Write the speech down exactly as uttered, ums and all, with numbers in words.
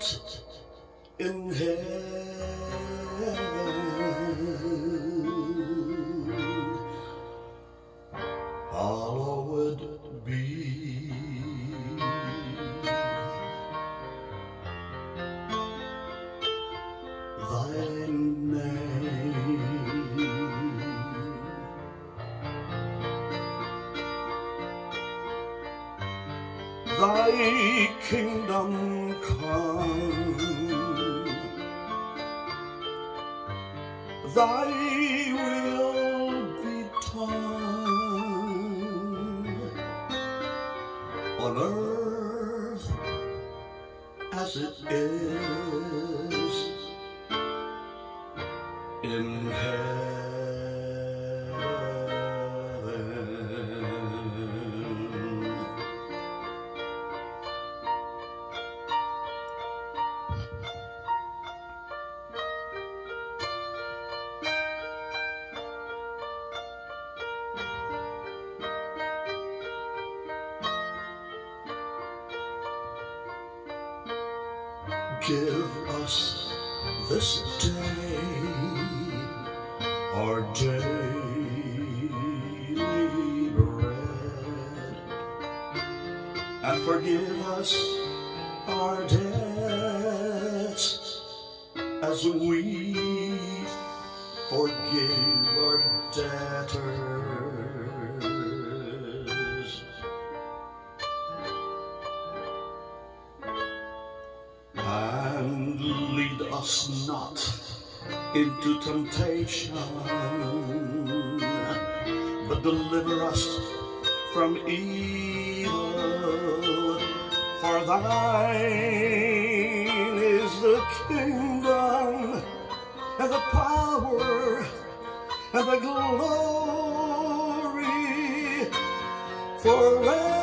art in heaven, hallowed be thy name. Thy kingdom come, thy will be done on earth as it is in heaven. Give us this day our daily bread, and forgive us our debts as we forgive our debtors. And lead us not into temptation, but deliver us from evil. For thine is the kingdom, and the power, and the glory forever.